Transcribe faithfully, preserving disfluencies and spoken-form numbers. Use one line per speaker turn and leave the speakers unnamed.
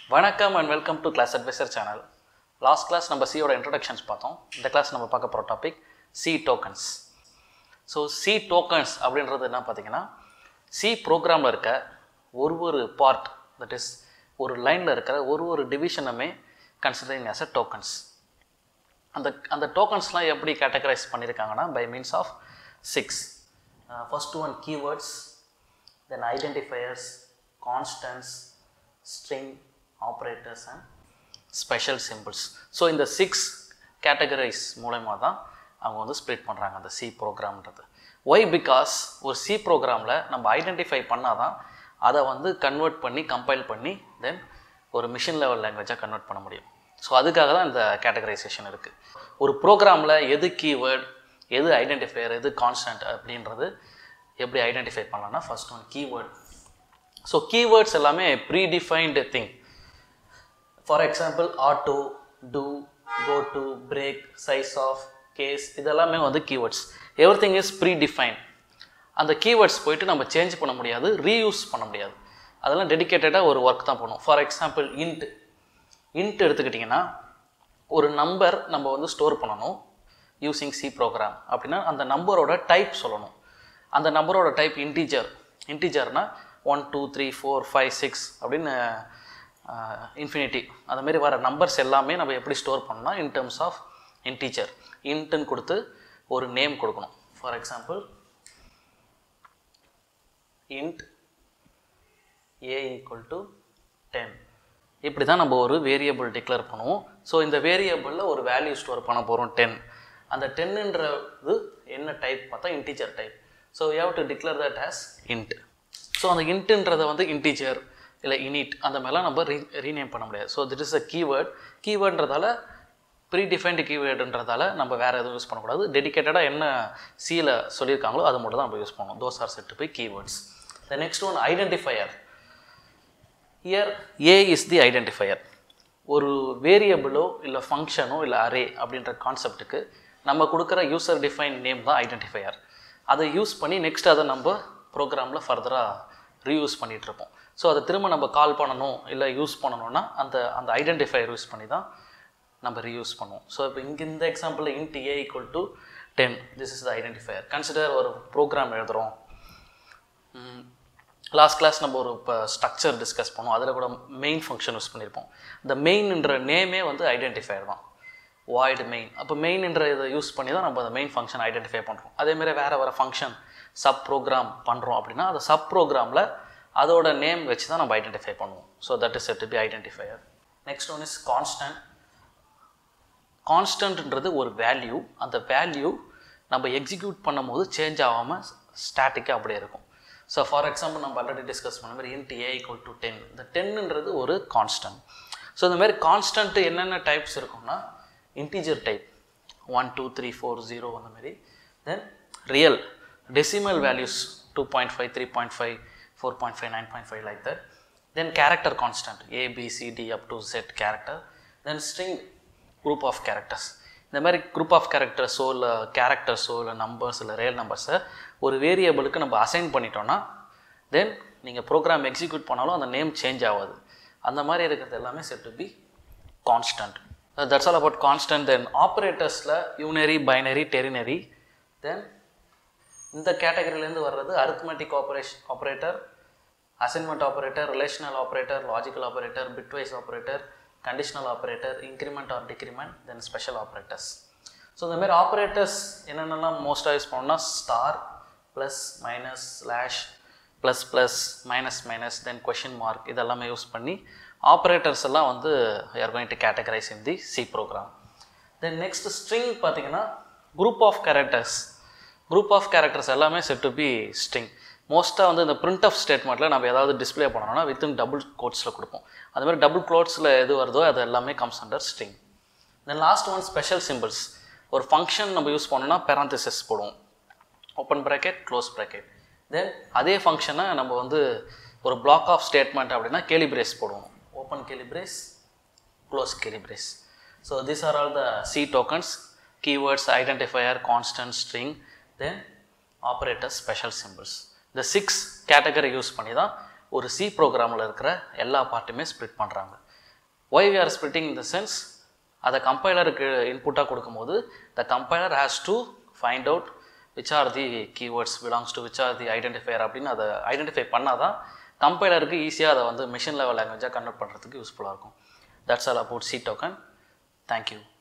வணக்கம் and welcome to Class Advisor channel. Last class நம்ம C ஓட introductions பார்த்தோம். இந்த class நம்ம பார்க்க போற topic C tokens. So C tokens அப்படின்றது என்ன பார்த்தீங்கன்னா C ப்ரோக்ராம்ல இருக்க ஒரு ஒரு பார்ட், that is ஒரு லைன்ல இருக்கிற ஒரு ஒரு டிவிஷனுமே considering as a tokens. அந்த அந்த டோக்கன்ஸ்லாம் எப்படி கேட்டகரைஸ் பண்ணியிருக்காங்கன்னா by means of six. Uh, first one keywords, then identifiers, constants, string, operators and special symbols. So இந்த six categories மூலமா தான் அவங்க வந்து ஸ்ப்ளிட் பண்ணுறாங்க அந்த C ப்ரோக்ராம்ன்றது. Why? Because ஒரு C ப்ரோக்ராமில் நம்ம ஐடென்டிஃபை பண்ணால் தான் அதை வந்து கன்வெர்ட் பண்ணி கம்பைல் பண்ணி தென் ஒரு மிஷின் லெவல் லாங்குவேஜாக கன்வெர்ட் பண்ண முடியும். ஸோ அதுக்காக தான் இந்த கேட்டகரைசேஷன் இருக்குது. ஒரு ப்ரோக்ராமில் எது கீவேர்ட், எது ஐடென்டிஃபையர், எது கான்ஸ்டன்ட் அப்படின்றது எப்படி ஐடென்டிஃபை பண்ணலாம்னா first one keyword. So keywords எல்லாமே predefined thing. For example auto, do, goto, break, sizeof, case, இதெல்லாமே வந்து keywords. Everything is predefine. அந்த கீவேர்ட்ஸ் போயிட்டு நம்ம சேஞ்ச் பண்ண முடியாது, ரீயூஸ் பண்ண முடியாது. அதெல்லாம் டெடிக்கேட்டடாக ஒரு ஒர்க் தான் பண்ணுவோம். ஃபார் எக்ஸாம்பிள் இன்ட் இன்ட் எடுத்துக்கிட்டிங்கன்னா ஒரு நம்பர் நம்ம வந்து ஸ்டோர் பண்ணணும் யூஸிங் சி ப்ரோக்ராம். அப்படின்னா அந்த நம்பரோட டைப் சொல்லணும். அந்த நம்பரோட டைப் இன்டீஜர். இன்டீஜர்னா one two three four five six அப்படின்னு இன்ஃபினிட்டி அந்த மாதிரி வர நம்பர்ஸ் எல்லாமே நம்ம எப்படி ஸ்டோர் பண்ணோம்னா இன் டர்ம்ஸ் ஆஃப் இன்டீஜர். இன்ட்டுன்னு கொடுத்து ஒரு நேம் கொடுக்கணும். For example int A equal to ten. இப்படி தான் நம்ம ஒரு வேரியபிள் டிக்ளேர் பண்ணுவோம். ஸோ இந்த வேரியபிளில் ஒரு வேல்யூ ஸ்டோர் பண்ண போகிறோம் டென். அந்த டென்னுன்றது என்ன டைப் பார்த்தா integer type. So you have to declare that as int. So அந்த இன்ட்டுன்றதை வந்து இன்டீஜர் இல்லை இனிட் அந்த மாதிரிலாம் நம்ம ரீ ரீநேம் பண்ண முடியாது. So it is a keyword. கீவேர்டுன்றதால ப்ரீ டிஃபைன்டு கீவேர்டுன்றதால நம்ம வேறு எதுவும் யூஸ் பண்ணக்கூடாது. டெடிக்கேட்டடாக என்ன சியில் சொல்லியிருக்காங்களோ அது மட்டும் தான் நம்ம யூஸ் பண்ணுவோம். Those are said to be keywords. The next one identifier. Here A is the identifier. ஒரு வேரியபிளோ இல்லை ஃபங்க்ஷனோ இல்லை அரே அப்படின்ற கான்செப்ட்டுக்கு நம்ம கொடுக்குற யூசர் டிஃபைன் நேம் தான் ஐடென்டிஃபையர். அதை யூஸ் பண்ணி நெக்ஸ்ட் அதை நம்ம ப்ரோக்ராமில் ஃபர்தராக ரீயூஸ் பண்ணிகிட்ருப்போம். ஸோ அதை திரும்ப நம்ம கால் பண்ணணும் இல்லை யூஸ் பண்ணணும்னா அந்த அந்த ஐடென்டிஃபையர் யூஸ் பண்ணி தான் நம்ம ரீயூஸ் பண்ணுவோம். ஸோ இப்போ இங்கே இந்த எக்ஸாம்பிளில் int A equal to ten, this is the identifier. Consider ஒரு ப்ரோக்ராம் எழுதுகிறோம். லாஸ்ட் கிளாஸ் நம்ம ஒரு இப்போ ஸ்ட்ரக்சர் டிஸ்கஸ் பண்ணுவோம். அதில் கூட மெயின் ஃபங்க்ஷன் யூஸ் பண்ணியிருப்போம். இந்த மெயின்ன்ற நேமே வந்து ஐடென்டிஃபையர் தான், வாய்டு மெயின். அப்போ மெயின்ன்ற இதை யூஸ் பண்ணி தான் நம்ம அந்த மெயின் ஃபங்க்ஷன் ஐடென்டிஃபை பண்ணுறோம். அதேமாதிரி வேறு வேறு ஃபங்க்ஷன் சப் ப்ரோக்ராம் பண்ணுறோம் அப்படின்னா அந்த சப் ப்ரோக்ராமில் அதோட நேம் வச்சு தான் நம்ம ஐடென்டிஃபை பண்ணுவோம். So that is said to be identifier. Next one is constant. கான்ஸ்டன்ட்ன்றது ஒரு வேல்யூ. அந்த வேல்யூ நம்ம எக்ஸிக்யூட் பண்ணும் போது சேஞ்ச் ஆகாமல் ஸ்டாட்டிக்காக அப்படியே இருக்கும். ஸோ ஃபார் எக்ஸாம்பிள் நம்ம ஆல்ரெடி டிஸ்கஸ் பண்ண மாதிரி int A equal to ten. இந்த டென்னுன்றது ஒரு கான்ஸ்டன்ட். ஸோ இந்த மாதிரி கான்ஸ்டன்ட்டு என்னென்ன டைப்ஸ் இருக்கும்னா integer type one two three four zero அந்த மாதிரி. Then real decimal values two point five three point five four point five nine point five like that. Then character constant A B C D up to Z character. Then string group of characters. இந்த மாதிரி group of கேரக்டர்ஸோ இல்லை கேரக்டர்ஸோ இல்லை numbers இல்லை real நம்பர்ஸை ஒரு வேரியபிளுக்கு நம்ம assign பண்ணிட்டோன்னா தென் நீங்கள் ப்ரோக்ராம் எக்ஸிக்யூட் பண்ணாலும் அந்த நேம் சேஞ்ச் ஆகாது. அந்த மாதிரி இருக்கிறது எல்லாமே said to be constant. That's all about constant. Then ஆப்ரேட்டர்ஸில் யூனரி, பைனரி, டெரினரி. தென் இந்த கேட்டகரியிலேருந்து வர்றது arithmetic operation operator, assignment operator, relational operator, logical operator, bitwise operator, conditional operator, increment or decrement, then special operators. So இந்த மாதிரி operators என்னென்னலாம் மோஸ்ட்டாக use பண்ணோம்னா star, plus, minus, slash, plus plus, minus minus, then question mark, இதெல்லாமே use பண்ணி operators எல்லாம் வந்து we are going to categorize in the C program. Then next string பார்த்தீங்கன்னா group of characters. Group of characters எல்லாமே said to be string. மோஸ்ட்டாக வந்து இந்த print of ஸ்டேட்மெண்ட்டில் நம்ம ஏதாவது டிஸ்பிளே பண்ணணும்னா வித்தின் டபுள் கோட்ஸில் கொடுப்போம். அது மாதிரி டபுள் கோட்ஸில் எது வருதோ அது எல்லாமே comes under string. Then last one special symbols. ஒரு ஃபங்க்ஷன் நம்ம யூஸ் பண்ணோம்னா பேரந்தசிஸ் போடுவோம், open bracket, close bracket. Then அதே ஃபங்க்ஷனை நம்ம வந்து ஒரு பிளாக் ஆஃப் ஸ்டேட்மெண்ட் அப்படின்னா கேலி பிரேஸ் போடுவோம், open curly brace, close curly brace. So these are all the C tokens, keywords, identifier, constant, string, then operators, special symbols. இந்த சிக்ஸ் கேட்டகரி யூஸ் பண்ணி தான் ஒரு சி ப்ரோக்ராமில் இருக்கிற எல்லா பார்ட்டுமே ஸ்ப்ளிட் பண்ணுறாங்க. why we are splitting in the sense அதை கம்பைலருக்கு இன்புட்டாக கொடுக்கும்போது the compiler has to find out which are the keywords belongs to which are the identifier அப்படின்னு அதை ஐடென்டிஃபை பண்ணால் தான் கம்பைலருக்கு ஈஸியாக அதை வந்து மிஷின் லெவல் லாங்குவேஜாக கன்வெர்ட் பண்ணுறதுக்கு யூஸ்ஃபுல்லாக இருக்கும். That's all about C token. Thank you.